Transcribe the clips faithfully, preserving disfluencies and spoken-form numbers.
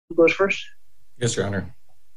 Who goes first? Yes, Your Honor.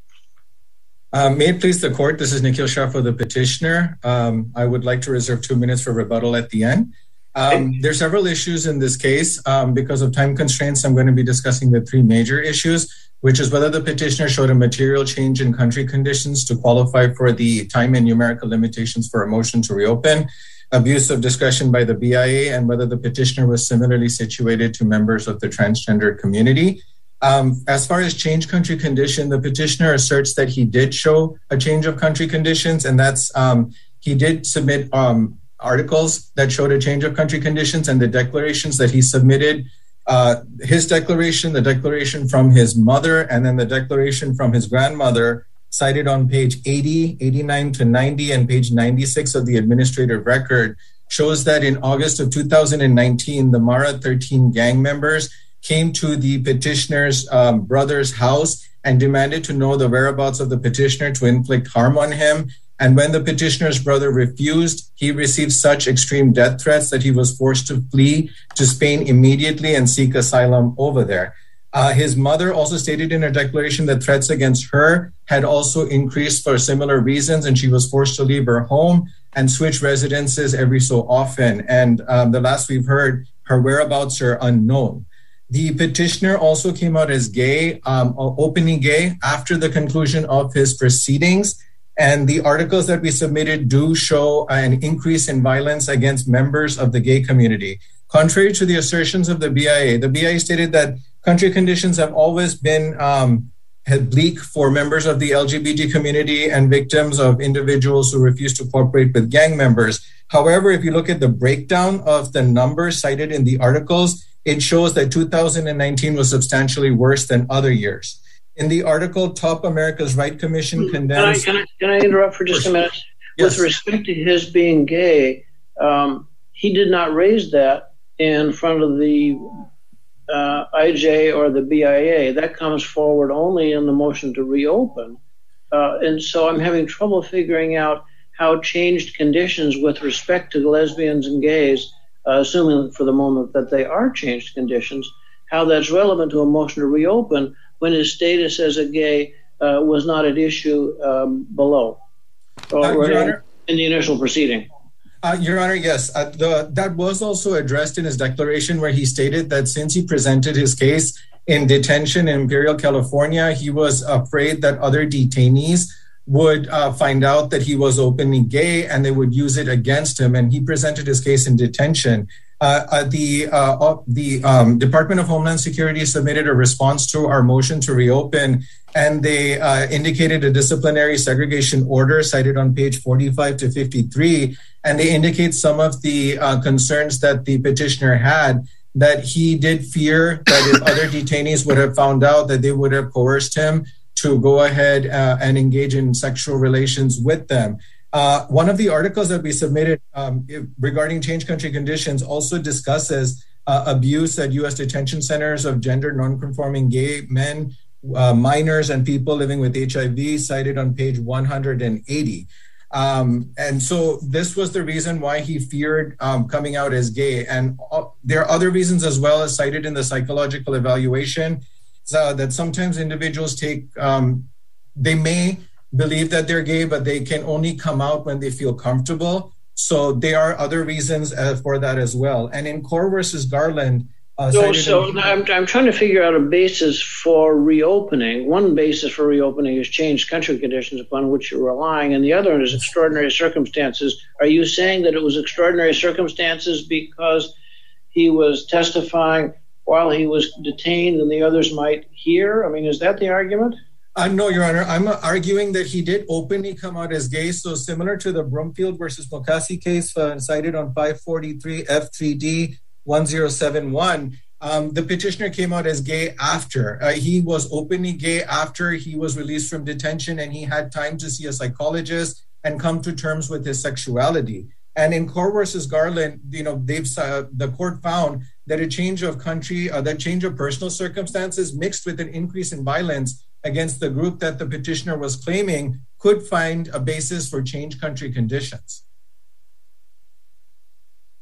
Um, may it please the court, this is Nikhil Shah for the petitioner. Um, I would like to reserve two minutes for rebuttal at the end. Um, there are several issues in this case. Um, because of time constraints, I'm going to be discussing the three major issues, which is whether the petitioner showed a material change in country conditions to qualify for the time and numerical limitations for a motion to reopen, abuse of discretion by the B I A, and whether the petitioner was similarly situated to members of the transgender community. Um, as far as change country condition, the petitioner asserts that he did show a change of country conditions, and that's um, he did submit um, articles that showed a change of country conditions, and the declarations that he submitted, uh, his declaration, the declaration from his mother, and then the declaration from his grandmother, cited on page eighty, eighty-nine to ninety, and page ninety-six of the administrative record, shows that in August of two thousand nineteen, the Mara thirteen gang members came to the petitioner's um, brother's house and demanded to know the whereabouts of the petitioner to inflict harm on him. And when the petitioner's brother refused, he received such extreme death threats that he was forced to flee to Spain immediately and seek asylum over there. Uh, his mother also stated in her declaration that threats against her had also increased for similar reasons, and she was forced to leave her home and switch residences every so often. And um, the last we've heard, her whereabouts are unknown. The petitioner also came out as gay, um, openly gay, after the conclusion of his proceedings. And the articles that we submitted do show an increase in violence against members of the gay community. Contrary to the assertions of the B I A, the B I A stated that country conditions have always been um, bleak for members of the L G B T community and victims of individuals who refuse to cooperate with gang members. However, if you look at the breakdown of the numbers cited in the articles, it shows that two thousand nineteen was substantially worse than other years. In the article, Top America's Right Commission condemns... Can I, can I, can I interrupt for just a minute? Yes. With respect to his being gay, um, he did not raise that in front of the uh, I J or the B I A. That comes forward only in the motion to reopen. Uh, and so I'm having trouble figuring out how changed conditions with respect to lesbians and gays, uh, assuming for the moment that they are changed conditions, how that's relevant to a motion to reopen when his status as a gay uh, was not at issue um, below, or Uh, Your Honor, in the initial proceeding. Uh, Your Honor, yes. Uh, the, that was also addressed in his declaration, where he stated that since he presented his case in detention in Imperial, California, he was afraid that other detainees would uh, find out that he was openly gay and they would use it against him. And he presented his case in detention. Uh, uh, the uh, the um, Department of Homeland Security submitted a response to our motion to reopen, and they uh, indicated a disciplinary segregation order cited on page forty-five to fifty-three, and they indicate some of the uh, concerns that the petitioner had, that he did fear that if other detainees would have found out, that they would have coerced him to go ahead uh, and engage in sexual relations with them. Uh, one of the articles that we submitted um, regarding change country conditions also discusses uh, abuse at U S detention centers of gender nonconforming gay men, uh, minors, and people living with H I V, cited on page one hundred eighty. Um, and so this was the reason why he feared um, coming out as gay. And uh, there are other reasons as well, as cited in the psychological evaluation, so that sometimes individuals take, um, they may believe that they're gay, but they can only come out when they feel comfortable. So there are other reasons uh, for that as well. And in Core versus Garland, uh, so, so in- I'm, I'm trying to figure out a basis for reopening. One basis for reopening is changed country conditions upon which you're relying, and the other one is extraordinary circumstances. Are you saying that it was extraordinary circumstances because he was testifying while he was detained and the others might hear? I mean, is that the argument? Uh, no, Your Honor, I'm arguing that he did openly come out as gay. So similar to the Broomfield versus Mokasi case uh, cited on five forty-three F three D one zero seven one, um, the petitioner came out as gay after. Uh, he was openly gay after he was released from detention, and he had time to see a psychologist and come to terms with his sexuality. And in Core versus Garland, you know, they've uh, the court found that a change of country, uh, that change of personal circumstances mixed with an increase in violence against the group that the petitioner was claiming could find a basis for change country conditions.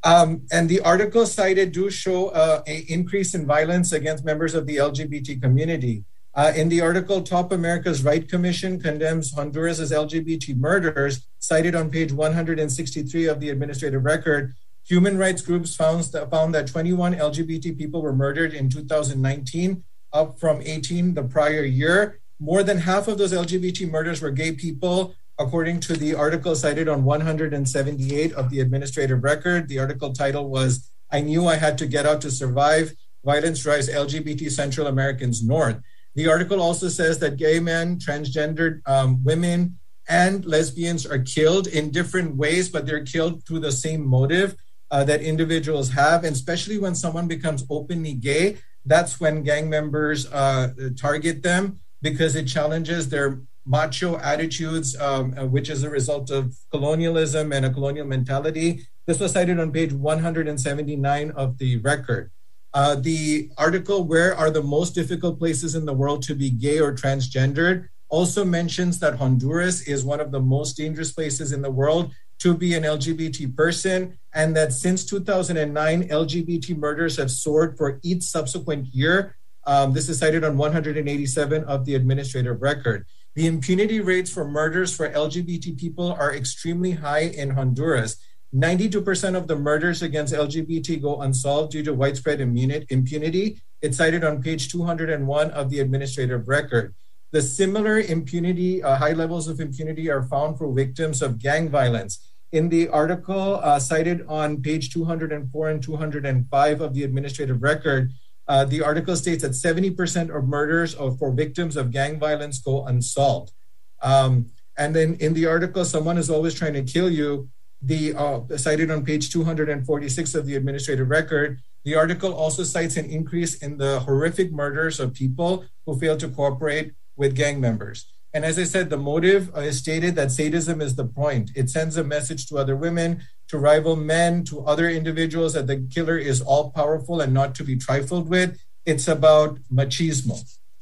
Um, and the articles cited do show uh, an increase in violence against members of the L G B T community. Uh, in the article, Top America's Right Commission condemns Honduras' L G B T murders, cited on page one hundred sixty-three of the administrative record. Human rights groups found that, found that twenty-one L G B T people were murdered in two thousand nineteen, up from eighteen the prior year. More than half of those L G B T murders were gay people, according to the article cited on one hundred seventy-eight of the administrative record. The article title was, "I Knew I Had to Get Out to Survive. Violence Drives L G B T Central Americans North." The article also says that gay men, transgendered um, women, and lesbians are killed in different ways, but they're killed through the same motive uh, that individuals have. And especially when someone becomes openly gay, that's when gang members uh, target them because it challenges their macho attitudes, um, which is a result of colonialism and a colonial mentality. This was cited on page one hundred seventy-nine of the record. Uh, the article, "Where are the most difficult places in the world to be gay or transgendered?" also mentions that Honduras is one of the most dangerous places in the world to be an L G B T person, and that since two thousand nine, L G B T murders have soared for each subsequent year. Um, this is cited on one hundred eighty-seven of the administrative record. The impunity rates for murders for L G B T people are extremely high in Honduras. ninety-two percent of the murders against L G B T go unsolved due to widespread impunity. It's cited on page two hundred one of the administrative record. The similar impunity, uh, high levels of impunity are found for victims of gang violence. In the article uh, cited on page two hundred four and two hundred five of the administrative record, uh, the article states that seventy percent of murders of, for victims of gang violence go unsolved. Um, and then in the article, "Someone is always trying to kill you," the uh, cited on page two hundred forty-six of the administrative record, the article also cites an increase in the horrific murders of people who fail to cooperate with gang members. And as I said, the motive uh, is stated that sadism is the point. It sends a message to other women, to rival men, to other individuals that the killer is all powerful and not to be trifled with. It's about machismo.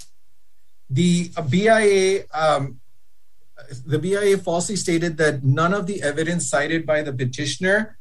The uh, B I A um, The B I A falsely stated that none of the evidence cited by the petitioner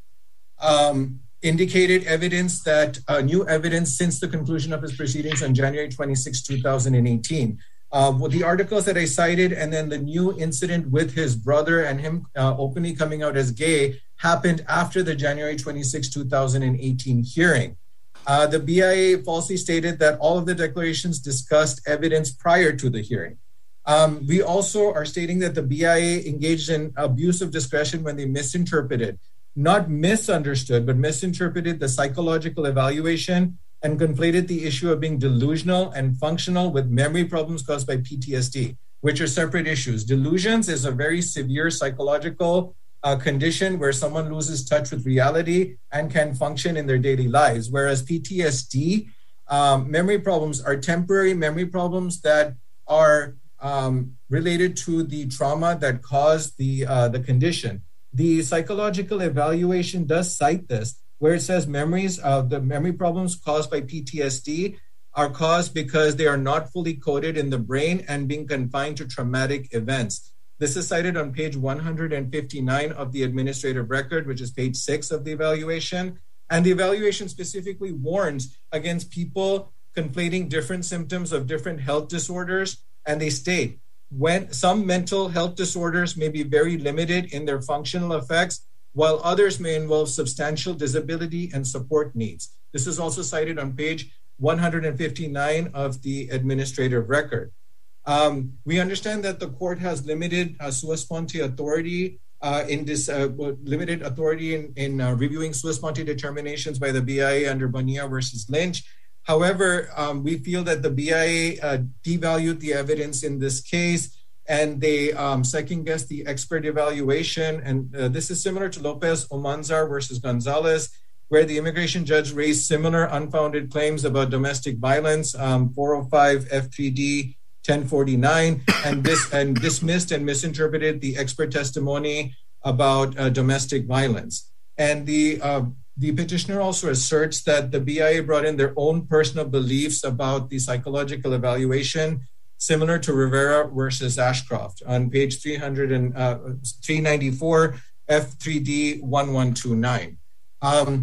um, indicated evidence that uh, new evidence since the conclusion of his proceedings on January twenty-sixth, two thousand eighteen. Uh, with the articles that I cited and then the new incident with his brother and him uh, openly coming out as gay happened after the January twenty-sixth, two thousand eighteen hearing. Uh, the B I A falsely stated that all of the declarations discussed evidence prior to the hearing. Um, we also are stating that the B I A engaged in abuse of discretion when they misinterpreted, not misunderstood, but misinterpreted the psychological evaluation and conflated the issue of being delusional and functional with memory problems caused by P T S D, which are separate issues. Delusions is a very severe psychological uh, condition where someone loses touch with reality and can function in their daily lives, whereas P T S D, um, memory problems are temporary memory problems that are Um, related to the trauma that caused the uh, the condition. The psychological evaluation does cite this, where it says memories of uh, the memory problems caused by P T S D are caused because they are not fully coded in the brain and being confined to traumatic events. This is cited on page one hundred fifty-nine of the administrative record, which is page six of the evaluation. And the evaluation specifically warns against people conflating different symptoms of different health disorders. And they state, when some mental health disorders may be very limited in their functional effects, while others may involve substantial disability and support needs. This is also cited on page one hundred fifty-nine of the administrative record. Um, we understand that the court has limited uh, sua sponte authority uh, in this uh, limited authority in, in uh, reviewing sua sponte determinations by the B I A under Bonilla versus Lynch. However, um, we feel that the B I A uh, devalued the evidence in this case, and they um, second-guessed the expert evaluation. And uh, this is similar to Lopez Omanzar versus Gonzalez, where the immigration judge raised similar unfounded claims about domestic violence, um, four oh five F three D ten forty-nine, and, dis and dismissed and misinterpreted the expert testimony about uh, domestic violence. And the uh, The petitioner also asserts that the B I A brought in their own personal beliefs about the psychological evaluation, similar to Rivera versus Ashcroft on page three hundred three ninety-four F three D eleven twenty-nine. Um,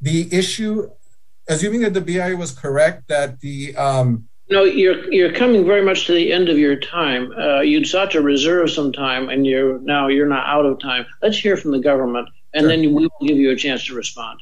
the issue, assuming that the B I A was correct, that the... Um, no, you're you're coming very much to the end of your time. Uh, you'd sought to reserve some time, and you're now you're not out of time. Let's hear from the government, and sure. Then we will give you a chance to respond.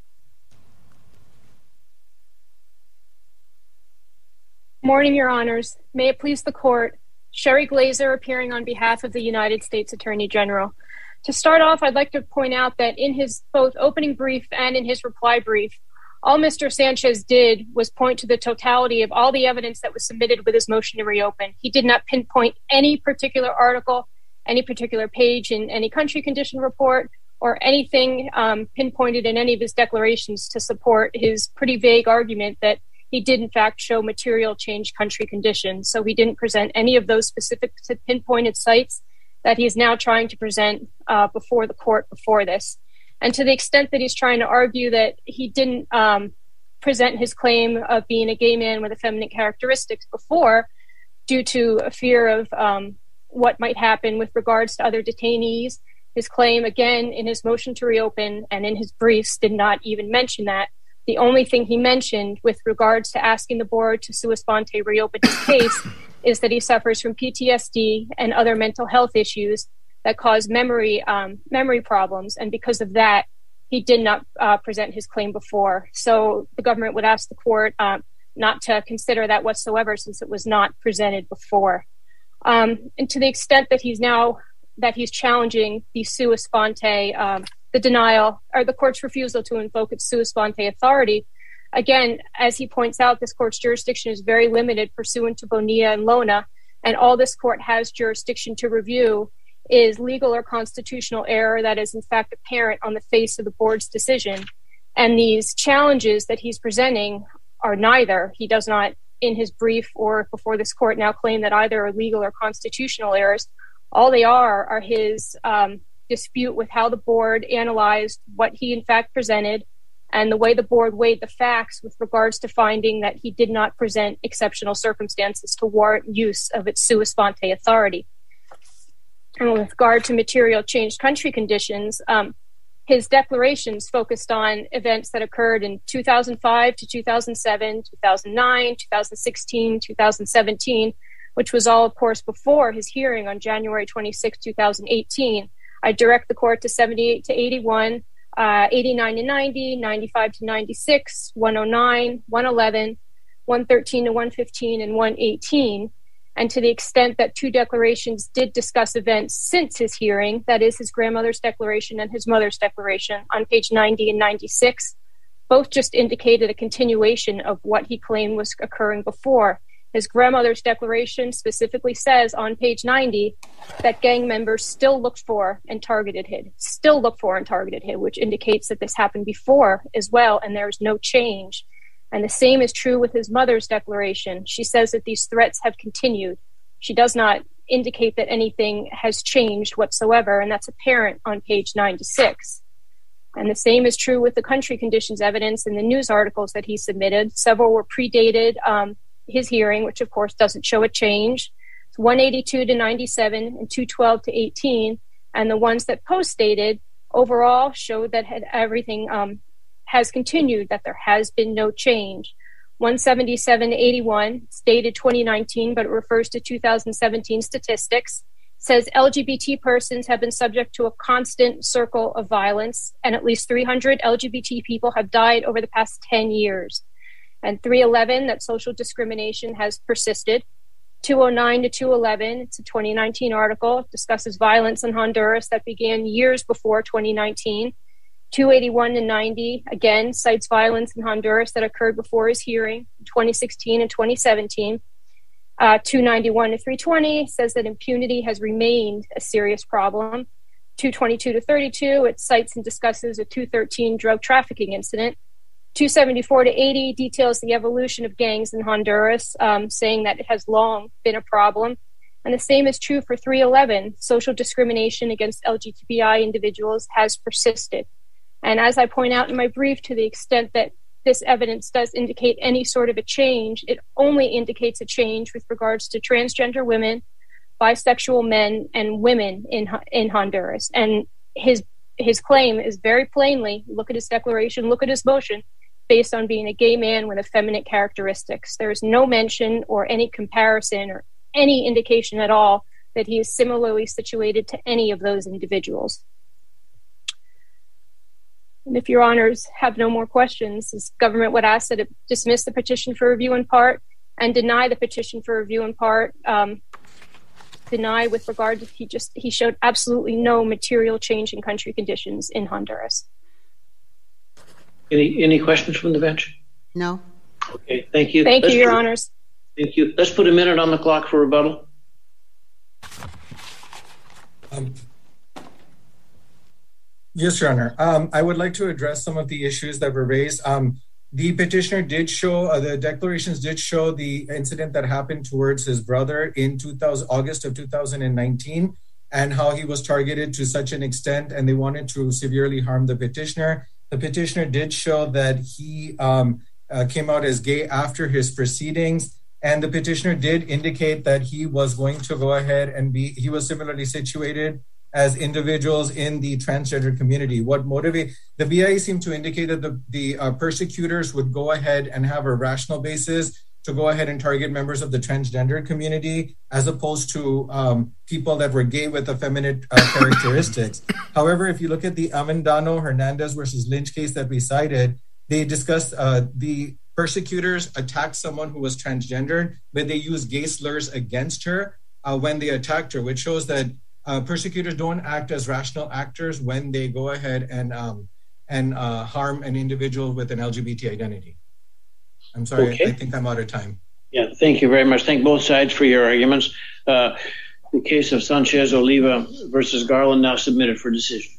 Morning, Your Honors. May it please the Court. Sherry Glazer, appearing on behalf of the United States Attorney General. To start off, I'd like to point out that in his both opening brief and in his reply brief, all Mister Sanchez did was point to the totality of all the evidence that was submitted with his motion to reopen. He did not pinpoint any particular article, any particular page in any country condition report, or anything um, pinpointed in any of his declarations to support his pretty vague argument that he did, in fact, show material change country conditions. So he didn't present any of those specific pinpointed sites that he's now trying to present uh, before the court before this. And to the extent that he's trying to argue that he didn't um, present his claim of being a gay man with effeminate characteristics before due to a fear of um, what might happen with regards to other detainees, his claim, again, in his motion to reopen and in his briefs did not even mention that. The only thing he mentioned with regards to asking the board to sua sponte reopen his case is that he suffers from P T S D and other mental health issues that cause memory um, memory problems. And because of that, he did not uh, present his claim before. So the government would ask the court um, not to consider that whatsoever since it was not presented before. Um, and to the extent that he's now, that he's challenging the sua sponte, um, the denial or the court's refusal to invoke its sua sponte authority, again, as he points out, this court's jurisdiction is very limited pursuant to Bonilla and Lona, and all this court has jurisdiction to review is legal or constitutional error that is in fact apparent on the face of the board's decision. And these challenges that he's presenting are neither. He does not, in his brief or before this court, now claim that either are legal or constitutional errors. All they are are his um, dispute with how the board analyzed what he in fact presented and the way the board weighed the facts with regards to finding that he did not present exceptional circumstances to warrant use of its sua sponte authority. And with regard to material changed country conditions, um, his declarations focused on events that occurred in two thousand five to two thousand seven, two thousand nine, two thousand sixteen, two thousand seventeen, which was all, of course, before his hearing on January twenty-sixth, two thousand eighteen. I direct the court to seventy-eight to eighty-one, uh, eighty-nine to ninety, ninety-five to ninety-six, one oh nine, one eleven, one thirteen to one fifteen, and one eighteen. And to the extent that two declarations did discuss events since his hearing, that is his grandmother's declaration and his mother's declaration on page ninety and ninety-six, both just indicated a continuation of what he claimed was occurring before. His grandmother's declaration specifically says on page ninety that gang members still looked for and targeted him, still looked for and targeted him, which indicates that this happened before as well, and there's no change. And the same is true with his mother's declaration. She says that these threats have continued. She does not indicate that anything has changed whatsoever, and that's apparent on page ninety-six. And the same is true with the country conditions evidence in the news articles that he submitted. Several were predated um, his hearing, which of course doesn't show a change. It's one eighty-two to ninety-seven and two twelve to eighteen. And the ones that post-dated overall showed that had everything um, has continued, that there has been no change. one seventy-seven to eighty-one, it's dated twenty nineteen, but it refers to two thousand seventeen statistics, says L G B T persons have been subject to a constant circle of violence, and at least three hundred L G B T people have died over the past ten years. And three eleven, that social discrimination has persisted. two oh nine to two eleven, it's a twenty nineteen article, it discusses violence in Honduras that began years before twenty nineteen. two eighty-one to ninety, again, cites violence in Honduras that occurred before his hearing in twenty sixteen and twenty seventeen. Uh, two ninety-one to three twenty says that impunity has remained a serious problem. two twenty-two to thirty-two, it cites and discusses a two thirteen drug trafficking incident. two seventy-four to eighty details the evolution of gangs in Honduras, um, saying that it has long been a problem. And the same is true for three eleven. Social discrimination against L G B T I individuals has persisted. And as I point out in my brief, to the extent that this evidence does indicate any sort of a change, it only indicates a change with regards to transgender women, bisexual men, and women in in Honduras. And his his claim is very plainly, look at his declaration, look at his motion, based on being a gay man with effeminate characteristics. There is no mention or any comparison or any indication at all that he is similarly situated to any of those individuals. And if your honors have no more questions, this government would ask that it dismiss the petition for review in part and deny the petition for review in part. Um, deny with regard to he just he showed absolutely no material change in country conditions in Honduras. Any any questions from the bench? No. Okay, thank you. Thank Let's you, your put, honors. Thank you. Let's put a minute on the clock for rebuttal. Um, yes, Your Honor. Um, I would like to address some of the issues that were raised. Um, the petitioner did show, uh, the declarations did show the incident that happened towards his brother in two thousand, August of two thousand nineteen, and how he was targeted to such an extent and they wanted to severely harm the petitioner. The petitioner did show that he um, uh, came out as gay after his proceedings, and the petitioner did indicate that he was going to go ahead and be, he was similarly situated as individuals in the transgender community. What motivated, the B I A seemed to indicate that the, the uh, persecutors would go ahead and have a rational basis to go ahead and target members of the transgender community as opposed to um, people that were gay with effeminate uh, characteristics. However, if you look at the Amendano Hernandez versus Lynch case that we cited, they discussed uh, the persecutors attacked someone who was transgendered, but they used gay slurs against her uh, when they attacked her, which shows that uh, persecutors don't act as rational actors when they go ahead and um, and uh, harm an individual with an L G B T identity. I'm sorry, okay. I think I'm out of time. Yeah, thank you very much. Thank both sides for your arguments. Uh, the case of Sanchez Oliva versus Garland now submitted for decision.